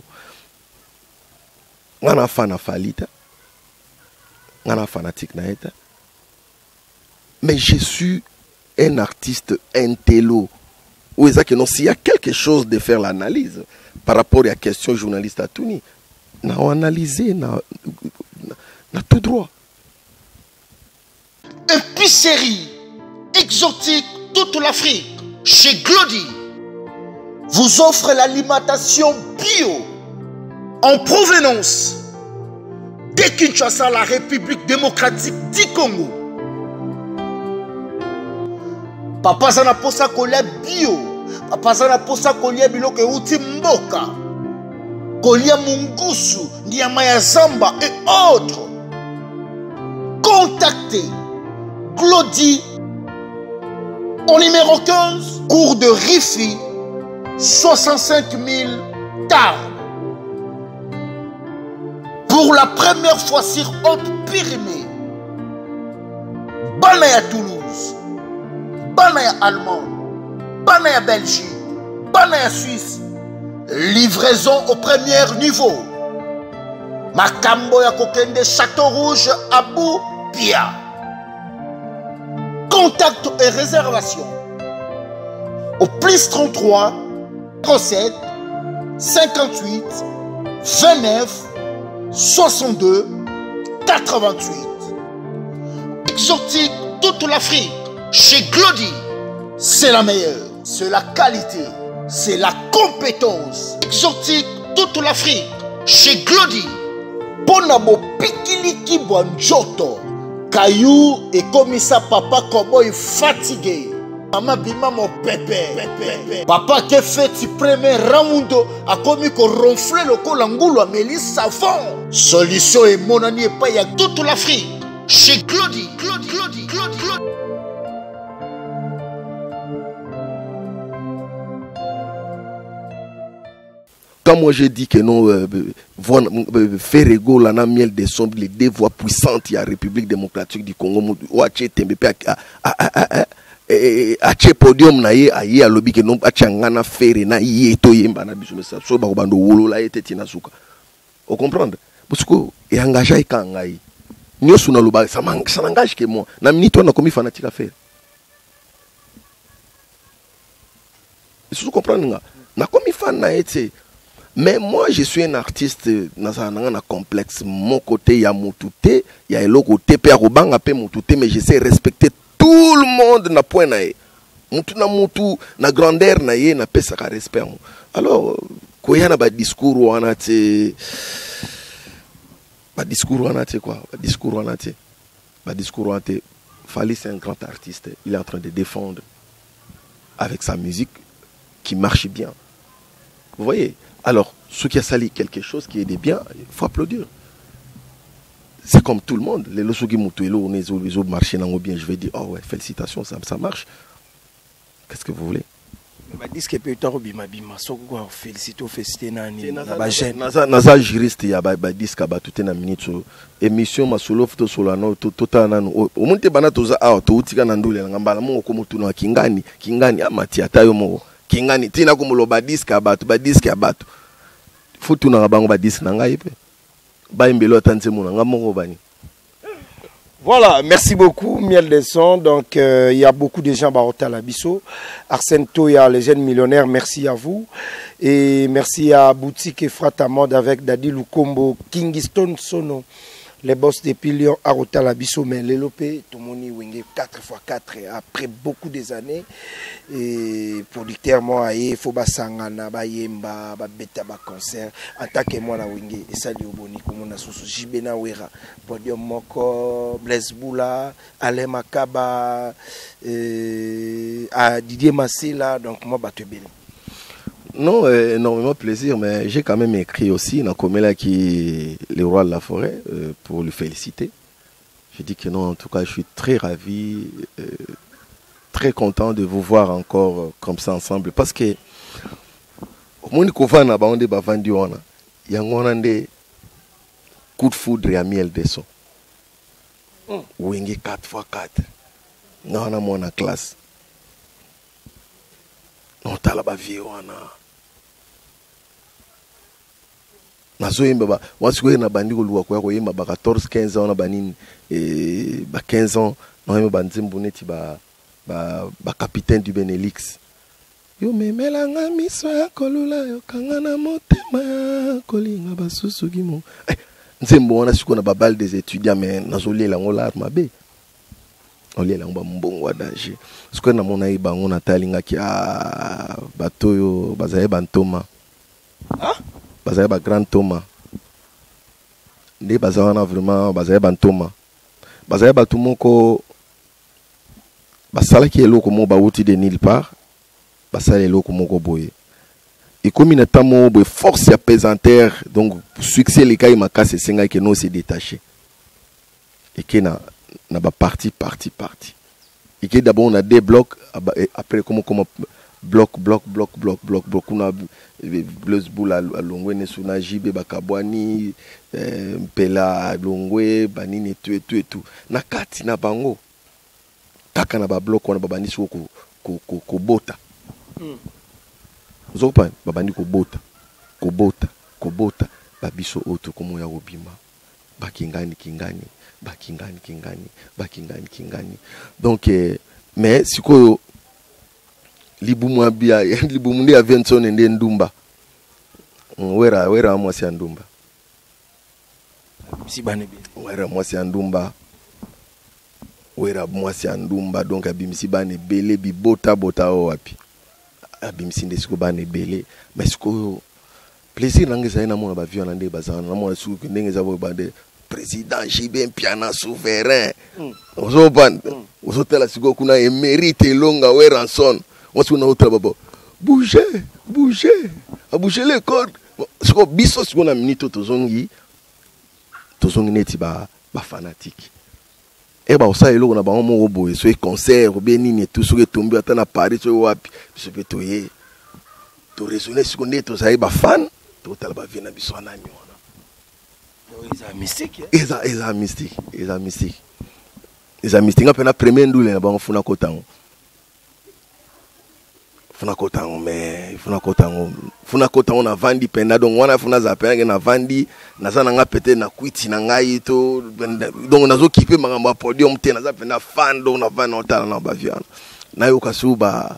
Speaker 1: Ngana fana falita. Ngana fanatique na eta. Mais je suis un artiste intello. Ou est-ce que non, s'il y a quelque chose de faire l'analyse par rapport à la question journaliste à Touni, n'a analysé, n'a tout droit.
Speaker 12: Épicerie exotique toute l'Afrique chez Glody vous offre l'alimentation bio en provenance de Kinshasa, la République démocratique du Congo. Papa zana posa kolia bio, papa zana posa kolia biloke uti mboka, kolia mungusu, nyama ya zamba et autres. Contactez Glody au numéro quinze, cours de Rifi, soixante-cinq mille Tarbes. Pour la première fois sur Haute-Pyrénées, Banaya Toulouse, Banaya Allemand, Banaya Belgique, Banaya Suisse, livraison au premier niveau. Makambo ya Kokende Château Rouge, Abou Pia. Contact et réservation au plus trente-trois, trente-sept, cinquante-huit, vingt-neuf, soixante-deux, quatre-vingt-huit. Exotique toute l'Afrique chez Glody, c'est la meilleure, c'est la qualité, c'est la compétence. Exotique toute l'Afrique chez Glody. Bonabo Pikiliki Bonjoto. Caillou et comme ça papa comment il fatigué. Maman bima mon pépé. Papa qui fait le premier round a commis qu'on ronfle le col angoulou à Mélis savon. Solution et mon ami et pas y a toute l'Afrique. Chez Glody, Glody, Glody, Glody, Glody.
Speaker 1: Quand moi j'ai dit que non, euh, euh, Ferrego, Lana Miel des Sombres, les deux voix puissantes, il y a la République démocratique du Congo, Ouaché Tembepe, Ache podium na ye aye alobi ke non ache ngana fere na ye to yemba na biso mesa so ba bando wolo la ete tina suka. Vous comprenez? Parce que e engagé ka ngai. nyonso naloba ça n'engage que moi na minute on a commis fanatique à faire. Vous comprenez? Na commis fan na été. Mais moi je suis un artiste dans un complexe. Mon côté il y a Moutouté, il y a l'autre côté Père Obanga pe Moutouté, mais je sais respecter tout le monde na point na ye. Moutou na moutou na grandeur na ye na pesa ka respect. Alors koya na ba discours wana te ba discours wana te quoi, ba discours wana te. Ba discours wana te. Fally c'est un grand artiste, il est en train de défendre avec sa musique qui marche bien. Vous voyez? Alors, ceux qui a sali quelque chose qui est de bien, il faut applaudir. C'est comme tout le monde. Les lois qui ont marché dans bien, je vais dire, oh ouais, félicitations, ça, ça marche. Qu'est-ce que vous voulez?
Speaker 11: Mais disque peut être bima bima, so quoi féliciter féliciter nani na
Speaker 1: ba jeune. Naza naza juriste ya ba ba disque ba tout na minute so émission masolo photo solo na to tota nanu. O monte bana toza ah to utika na ndule ngambala mo ko mutu na kingani, kingani amati atayo mo. Kingani tina kumulo ba disque abatu ba disque abatu. Futu na bango ba disque na ngai pe. Ba imbelo tanze mo na ngamo bani.
Speaker 11: Voilà, merci beaucoup, Miel des Sons. Donc, il euh, y a beaucoup de gens à Labisso. Arsène Toya, les jeunes millionnaires, merci à vous. Et merci à Boutique et Frata Mode avec Dadi Lukombo, Kingston Sono, les boss des Pilions à Labisso, mais l'Elopé, Tomoni Wenge, quatre fois quatre, après beaucoup des années. Et producteur, moi, il faut que Sangana, Bayemba, Beta, concert, en tant que moi, Wenge, et ça, Lioboni, comme on a sous Jibena Wera, Podium Moko, Blaise Boula, Alain Makaba, à Didier Massila, donc moi, Batte Bélé.
Speaker 1: Non, euh, énormément plaisir, mais j'ai quand même écrit aussi dans Komela qui est le roi de la forêt euh, pour le féliciter. Je dis que non, en tout cas, je suis très ravi, euh, très content de vous voir encore euh, comme ça ensemble. Parce que, au moins, il y a un coup de foudre et un miel de son. Wenge quatre fois quatre. Non, on a mon classe. Non, t'as la vie, on a. Nazoyemba moi si na bandi ko luwa ko yemba ba quatorze quinze ans na banini et ba quinze ans na yemba banzembo neti ba ba ba capitaine du Benelux yo memelanga miso ya kolula yo kangana motema kolinga basusu gimo nzembo wana siko na babal des étudiants mais nazolela ngola mabe olela ngba mbongo wa danger siko na mona iba ngona talinga ki a batoyo bazaye bantoma ah bazaye ba grand Thomas nde bazawana vraiment bazaye ba Thomas bazaye ba tumoko basala ki eloko mo ba wuti de nulle part basala eloko moko boye et comme il tamo boye force ya pesanteur donc succès les kai makase senga que non se détaché et que na na ba parti parti parti et que d'abord on a des blocs après comment comment bloc bloc bloc bloc bloc bloc on a Blaise Boula Longwe Nesuna Jibe Bakabwani Mpela Longwe Banini tout et tout et tout na kati na bango kaka na ba bloc on a babani so ko ko ko bota zopan babani ko bota ko bota ko bota babiso auto komo ya obima bakingani kingani bakingani kingani bakingani kingani donc eh, mais sikoyo libumu abia libumu ndi avenson ndi ndumba wera wera mwasi ndumba
Speaker 11: sibane
Speaker 1: wera mwasi ndumba wera mwasi ndumba donc abimisi bane bele bibota bota o wapi abimisi ndesiko bane bele mais siko plaisir nangeza ina mona ba viona ndi bazana na mona suku ndengeza bo bande président Jibé Piana souverain ozoban ozotela siko kuna emerite longa weranson on se autre babo bouger bouger à bouger les cordes ce qu'on biso ce qu'on a minute tozongi tozongi neti ba ba fanatique et ba ça elo na ba mo boye so concert benini tout ce que tombe ata na Paris so wapi biso betoye to raisonner ce qu'on est to ça ba fan to tala ba vina biso na nyona
Speaker 11: ils a mystique
Speaker 1: ils a ils a mystique ils a mystique ils a mystique na pena premier ndule na ba funa kotango funa kotango mais funa kotango funa kotango na vandi penda donc wana funa za penda na vandi naza na nga pete na kwiti na ngai to donc nazo kipe makambo ya podium te naza penda fan donc na vandi na tala na baviana na yo kasuba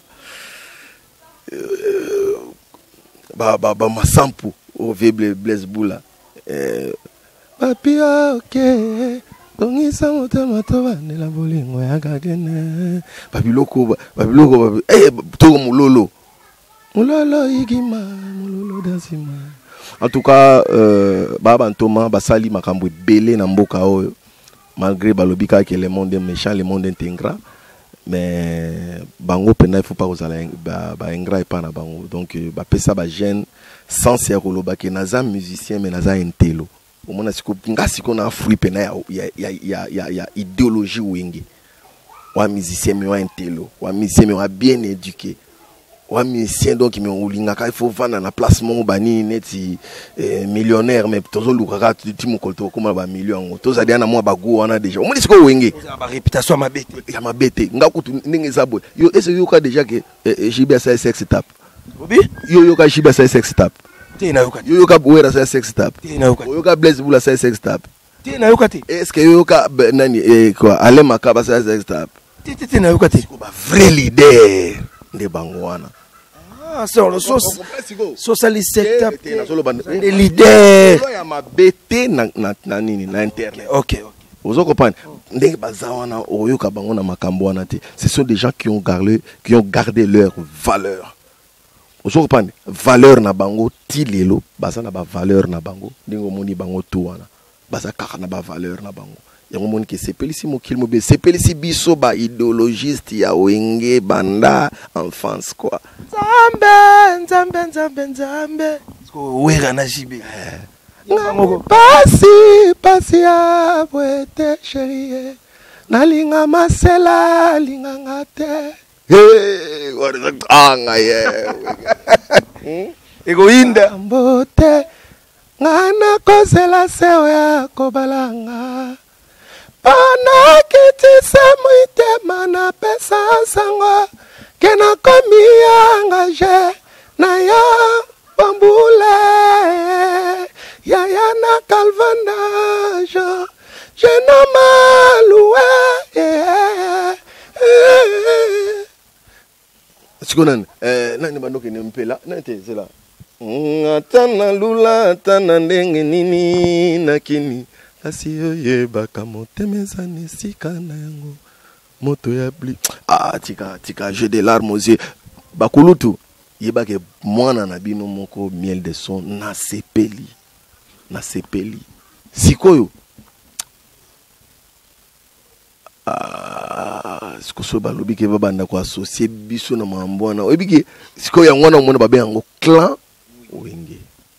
Speaker 1: ba ba ba masampu au vieux Blaise Boula eh papia okay tongisa motema to bandela bolingo ya kakene babiloko babiloko eh to mulolo mulolo igima mulolo dasima en tout cas euh baba ntoma basali makambo belé na mboka oyo malgré balobika que le monde est méchant le monde est ingrat mais bango pena il faut pas osala ba ba ingrat et pas na bango donc ba pesa ba jeune sans ser koloba que naza musicien mais naza intello au moins siko ngasi kona fruit pena ya ya ya ya ya idéologie wenge wa musicien mais wa intello wa musicien mais wa bien éduqué wa musicien donc mais olinga ka il faut vendre na placement bani neti millionnaire mais tozo lukaka ti mokolto comme ba million toza dia na moi bago wana déjà au moins siko wenge
Speaker 11: ba réputation mabete
Speaker 1: ya mabete ngakutu ndenge zabo yo est-ce yo ka déjà que J B S sex tape obi yo yo ka J B S sex tape
Speaker 11: Tina yokati.
Speaker 1: Yo yoka buera sa sex tap.
Speaker 11: Tina yokati.
Speaker 1: Yo yoka Blaise Boula sa sex tap.
Speaker 11: Tina yokati.
Speaker 1: Est-ce que yo yoka nani eh quoi Ale Makaba sa sex tap.
Speaker 11: Tina yokati.
Speaker 1: Ko ba vrai leader de bangwana.
Speaker 11: Ah c'est le sauce. Socialiste tap.
Speaker 1: Tina solo bande.
Speaker 11: Des leaders.
Speaker 1: Yo ya mabete na na nini na internet.
Speaker 11: OK.
Speaker 1: Vous comprenez? Ndenge bazawana oyoka bangona makambo wana te. Ce sont des gens qui ont gardé qui ont gardé leur valeur. Vous comprenez? Valeur na bango tilelo basa na ba valeur na bango ndingo moni bango tuwana basa kaka na ba valeur na bango yango moni ke sepelisi mokili mobe sepelisi biso ba idéologiste ya wenge banda enfance quoi
Speaker 11: Nzambe nzambe nzambe nzambe ko wera na jibe
Speaker 1: pasi pasi ya bwete chérie nalinga masela linga ngate hey, what is a anga yeah.
Speaker 11: Ego inda
Speaker 1: mbote ngana kozela seo ya kobalanga pana kiti samuite mana pesa sango kena komi engagé na ya bambule ya ya na calvanage je n'ai loué yeah. Sikonan eh nani bandoke ni mpela nante zela atana lula atana ndenge nini nakini kasi oye bakamotemeza nesika na yango moto ya bli ah tika tika j'ai des larmes aux yeux bakulutu yebake mwana na bino moko miel de son na sepeli na sepeli sikoyo ah sikoso balobi ke babanda ko associer biso na mambwana oyebiki sikoyo ya mwana mwana babe yango clan wenge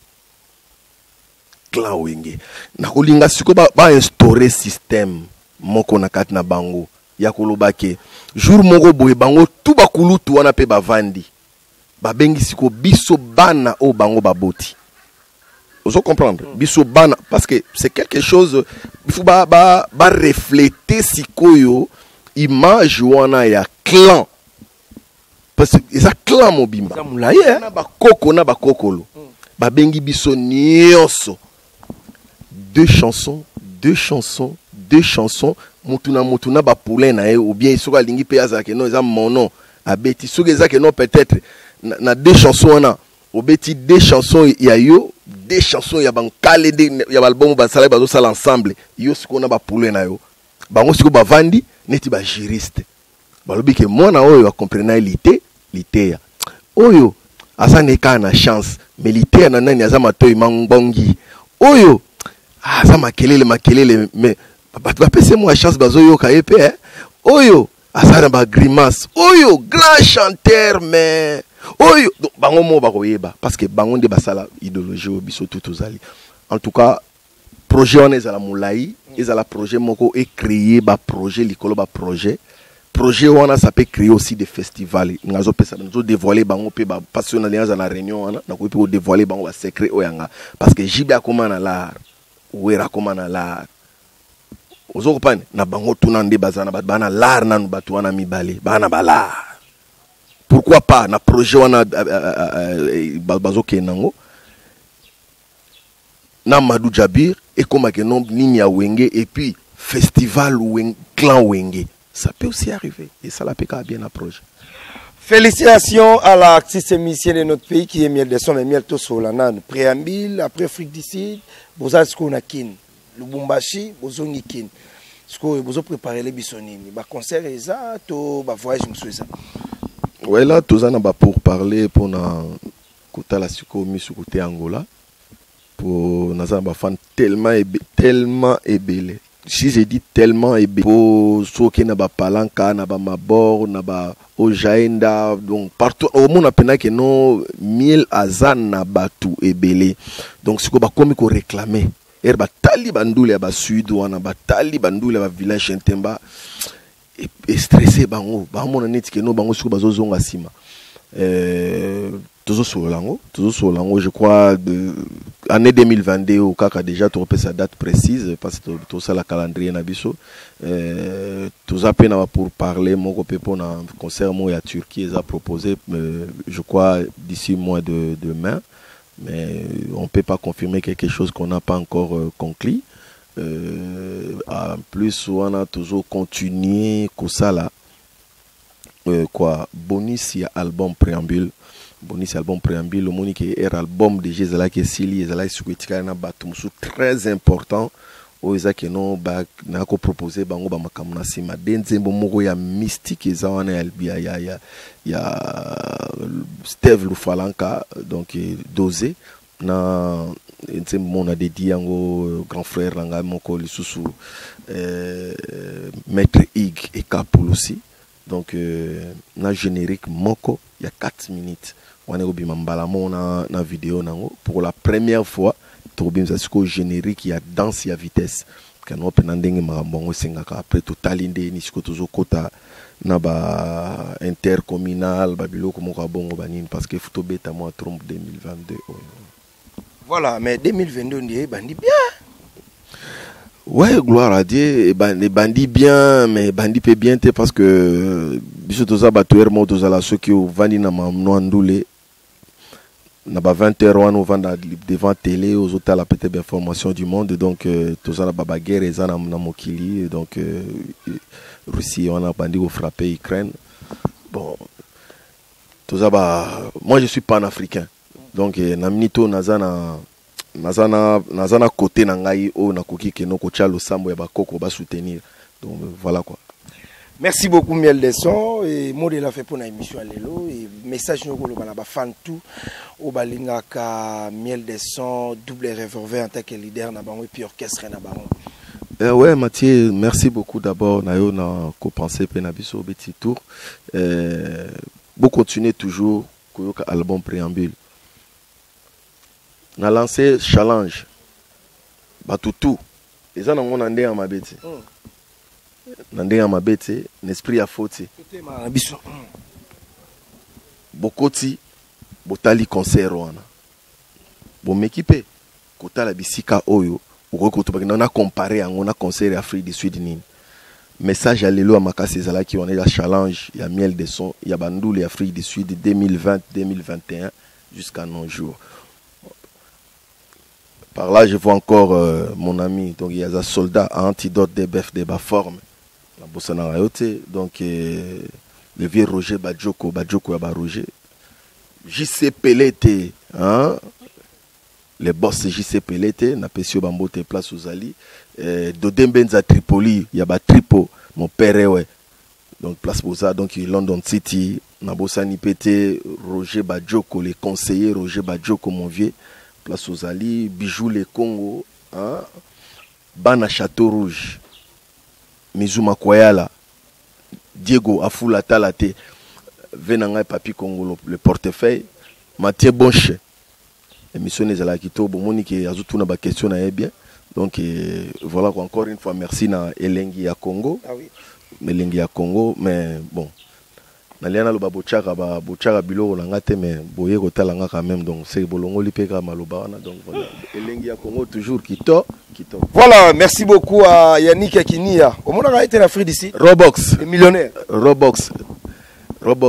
Speaker 1: clan wenge na kolinga siko ba, ba instaurer système moko na kati na bango ya koloba ke jour moko boye bango tout bakulutu wana pe bavandi babengi siko biso bana o bango baboti. Vous comprendre biso bana parce que c'est quelque chose il faut ba ba, ba refléter sikoyo image wana ya clan parce que ça clan mobimba na ba koko na ba kokolo ba bengi biso nyonso deux chansons deux chansons deux chansons mutuna mutuna ba poulain na e ou bien soka lingi pe azake non za mon nom abeti soka ezake non peut-être na, na deux chansons wana obeti deux chansons ya yo des chansons ya bankale de ya album ba sala ba sala ensemble yo siko na ba poulain na yo bango siko ba vandi neti ba juriste balobi ke mwana oyo a comprendre lité lité ya oyo asane ka na chance mais lité na nani azama toy mangbongi oyo azama kelele makelele mais bato ba pese moi chance bazo yo ka epé eh? Oyo asana ba grimace oyo grand chanteur mais oyo bango mo ba koyeba parce que bango nde basala idéologie biso tout ozali en tout cas projet on ezala mulai ezala projet moko et créer ba projet likolo ba projet projet wana ça peut créer aussi des festivals ngazo pesa nous dévoiler bango pe ba passionné dans la réunion wana na ko pe dévoiler bango ba secret oyanga parce que J B a comment na l'art wera comment na l'art ozo kopane na bango tunande bazana bana l'art nanu batu wana mibale bana bala pourquoi pas na projet wana bazoke nango na Madou Djabir et comme que non nini ya Wenge et puis festival Wenge, clan Wenge, ça peut aussi arriver et ça la peut bien approcher.
Speaker 11: Félicitations à l'artiste musicien de notre pays qui est Miel de Son, mais Miel Tosolanan. Préambule, après Afrique du Sud, vous avez ce qu'on a kin. Lubumbashi, vous avez kin. Ce que vous avez préparé les bisonini. Bah concert et ça, tout, bah voyage monsieur ça.
Speaker 1: Ouais là, tous en a pour parler pour na côté la suko mi sur côté Angola. Pour na ba fan tellement tellement ébélé. Si j'ai dit tellement ébélé pour ceux qui na ba palanka, na ba mabor, na ba Ojaenda, donc partout au monde appena que non mille azan na batu ébélé. Donc c'est quoi comme qu'on réclamer. Er ba tali bandoule ba sud wana ba tali bandoule ba village Ntemba et stressé bango ba mona net que no bango siko bazo zonga sima. Euh toujours sur lango, toujours sur lango je crois de année deux mille vingt-deux au kaka déjà tu repères sa date précise parce que tout ça la calendrier na biso. Euh tout ça peine pour parler mon copé pour un concert moi à Turquie ils a proposé euh, je crois d'ici mois de demain. Mais on ne peut pas confirmer quelque chose qu'on n'a pas encore euh, conclu. Euh, en plus, on a toujours continué comme ça là. Euh, quoi, bonus, il y a album préambule. Bonus, album préambule. Le monique est album de Jézala qui est Sili. Jézala est très important. Oza que non ba na ko proposer bango ba makamuna sima denzembo moko ya mystique eza wana ya ya ya ya Steve Lufalanka donc dosé na nzembo mona dédié yango grand frère langa moko lisusu euh, maître Ig et Kapul aussi donc euh, na générique moko ya quatre minutes wana obima mbala mona na vidéo nango pour la première fois Tobim Zasiko générique, il y a danse, il y a vitesse. Quand on prend des marambongo sengaka après tout talinde ni siko tozo kota na ba intercommunal babilo comme on bongo banine parce que photo beta moi trompe deux mille vingt-deux.
Speaker 11: Voilà, mais deux mille vingt-deux on dit bandi bien.
Speaker 1: Ouais, gloire à Dieu, bandi bandi bien, mais bandi peut bien te parce que biso toza batuer mo toza la ceux qui vandi na mamno andule. On a vingt heures on va devant télé aux hôtels la petite information du monde donc tout ça la babaguerre et ça na mokili donc euh, Russie on a bandit au frapper Ukraine bon tout ça bah moi je suis panafricain donc na minito nazana nazana nazana côté na ngai o na koki ke no ko chalo sambo ya bakoko ba soutenir donc voilà quoi.
Speaker 11: Merci beaucoup Miel de Son et mot de la fait pour la émission Alelo et message nous ko ba fan tout au balinga ka Miel de Son double revolver en tant que leader na bango et puis orchestre na bango.
Speaker 1: Eh ouais Mathieu, merci beaucoup d'abord na yo na ko penser pe na biso petit tour. Euh bon continuer toujours ko ka album préambule. Na lancé challenge. Batutu. Les gens on ndé en mabeti. Nandé en mabete, l'esprit a fauté. Bokoti, botali concert wana. Bon m'équiper, kota la bisika oyo, ou on a comparé à on a concert Afrique du Sud nini. Message à l'élo à Makasi Zala qui on est la challenge, il y a Miel de Son, il y a Bandoul et Afrique du Sud deux mille vingt deux mille vingt et un jusqu'à nos jours. Par là, je vois encore euh, mon ami, donc il y a un soldat à antidote des bœufs de bas forme. La Bossana Rayote, donc euh, le vieux Roger Badjoko, Badjoko Yaba Roger. J C Pelete, hein? Les boss J C Pelete, n'a pas su Bambote place aux Ali. Dodembenza Tripoli, Yaba Tripo, mon père, ouais. Donc place Bosa, donc London City, Nabosani Pété, Roger Badjoko, les conseillers Roger Badjoko, mon vieux. Place aux Ali, Bijou les Congo, hein? Bana Château Rouge, Mizuma Koyala, Diego Afula Talate, Venanga Papi Congo, le portefeuille, Mathieu Bonche, émission des Alakito, Bomonique et Azutuna ba question na bien. Donc euh, voilà encore une fois merci na Elengi à Congo.
Speaker 11: Ah oui.
Speaker 1: Elengi à Congo, mais bon. Naliana lo babochaka ba bochaka bilo langate mais boye ko talanga quand même donc c'est bolongo lipeka maloba na donc voilà elengi ya Congo toujours kito kito.
Speaker 11: Voilà, merci beaucoup à Yannick Akinia. Comment on a été en Afrique d'ici?
Speaker 1: Robox,
Speaker 11: le millionnaire.
Speaker 1: Robox. Robox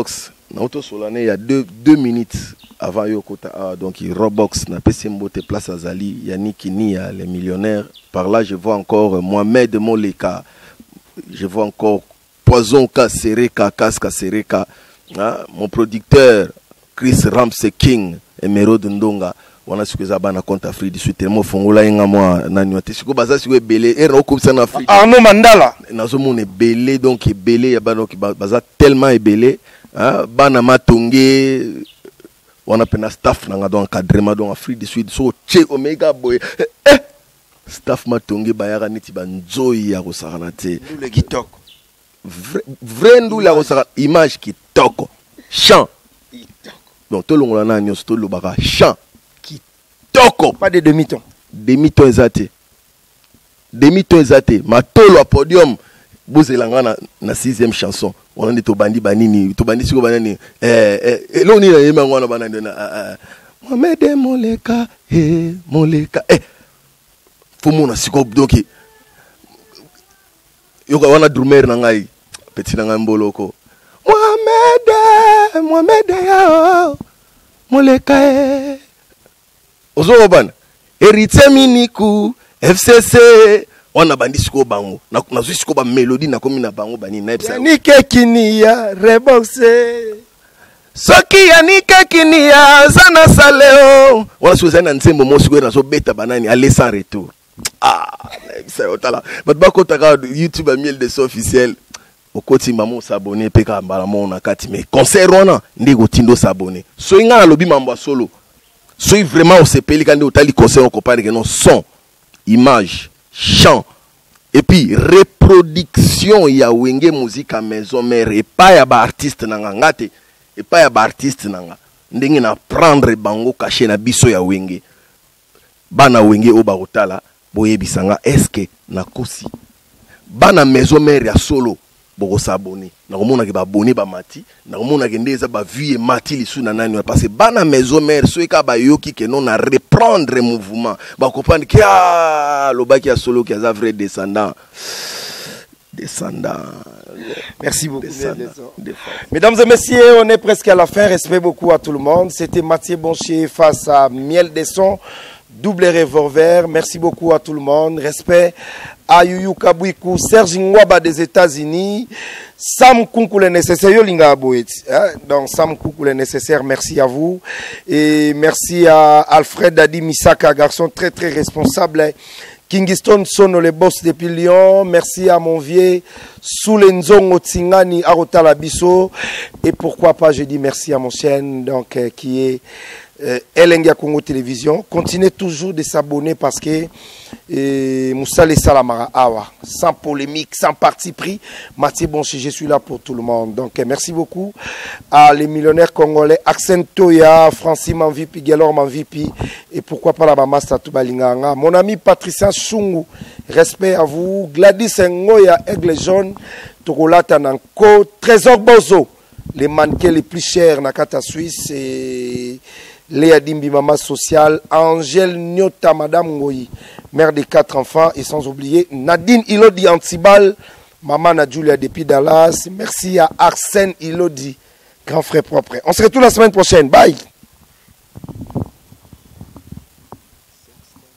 Speaker 1: Nauto Solane, il y a deux, deux minutes avant Yokota. Ah, donc, il Roblox, n'a pas de place à Zali, Yannick Nia, les millionnaires. Par là, je vois encore Mohamed Moleka. Je vois encore Poison Kasereka, Kaska Sereka. Ah, mon producteur, Chris Ramsey King, Emerald Ndonga. On a ce que ça a compte Afrique du Sud. Tellement fongola inga moi nanyote. Si ko baza si ko belé et roko ça en Afrique.
Speaker 11: Arnaud Mandala.
Speaker 1: Nazo mon est belé donc est belé ya ba donc baza tellement est belé. Hein bana matongé on a pena staff nanga donc encadrement donc Afrique du Sud so che omega boy. Eh staff matongé bayara neti banzoi ya kosakana te.
Speaker 11: Le kitoko.
Speaker 1: Vrai vrai ndou la kosakana image kitoko. Chant. Donc tout le monde a nyos tout le baka chant. Toko.
Speaker 11: Pas de demi-ton.
Speaker 1: Demi-ton exaté. Demi-ton exaté. Ma tolo à podium. Bozelanga na na sixième chanson. On est au bandi banini. To bandi siko banani. Eh eh. Là on est yema ngwana banani na. Mohamed Moleka. Eh Moleka. Eh. Fumo na siko donc. Yoka wana drummer na ngai. Petit na ngai mboloko. Mohamed Mohamed ya. Moleka eh. Ozoban héritier miniku F C C on a bandi siko bango na na siko ba mélodie na komi na bango bani na epsa
Speaker 11: Yannick Kinia reboxe
Speaker 1: soki Yannick Kinia sana saleo wala sio na nsembo mo siko na so beta banani aller sans retour ah ça otala but ba kota ka YouTube a mille de officiel okoti mamo s'abonner pe ka mbala mo na kati mais concert wana ndiko tindo s'abonner so inga na lobi mambo solo. Soyez vraiment au C P L quand vous avez conseil on compare que non son, image, chant et puis reproduction il y a wenge musique à maison mère et pas ya ba artiste nanga ngate et pas ya ba artiste nanga ndenge na prendre bango caché na biso ya wenge bana wenge o ba otala boyebisanga est-ce que na kosi bana maison mère ya solo boko s'abonner na komona ke ba abonné ba mati na komona ke ndeza ba vie mati lisu na nani parce que bana maison mère so ka ba yoki ke non na reprendre mouvement ba comprendre que ah lobaki ya solo qui a vrai descendant descendant.
Speaker 11: Merci beaucoup. Descendant. Mesdames et messieurs, on est presque à la fin. Respect beaucoup à tout le monde. C'était Mathieu Boncher face à Miel des Sons. Double revolver, merci beaucoup à tout le monde. Respect à Yuyu Kabouikou, Serge Ngwaba des États-Unis, Sam Kunku le nécessaire, Yolinga donc Sam Kunku le nécessaire, merci à vous. Et merci à Alfred Dadi Misaka, garçon très très responsable. Kingston Sono, le boss depuis Lyon. Merci à mon vieux Soulenzong Otsingani Arotalabiso. Et pourquoi pas, je dis merci à mon chaîne donc, euh, qui est euh, Elenga Congo Télévision. Continuez toujours de s'abonner parce que euh, Moussa Le Salamara Awa, sans polémique, sans parti pris. Mathieu Bonchi, je suis là pour tout le monde. Donc euh, merci beaucoup à les millionnaires congolais, Accent Toya, Francis Manvipi, Gelor Manvipi, et pourquoi pas la Mama Satou Balinganga. Mon ami Patricia Chungu, respect à vous. Gladys Ngoya, Aigle Jaune, Tokolata Nanko, Trésor Bozo, les mannequins les plus chers Nakata Suisse, et Léa Dimbi Mama Social, Angèle Nyota, Madame Ngoyi, mère des quatre enfants, et sans oublier Nadine Ilodi Antibal, Maman Nadjulia depuis Dallas. Merci à Arsène Ilodi, grand frère propre. On se retrouve la semaine prochaine. Bye.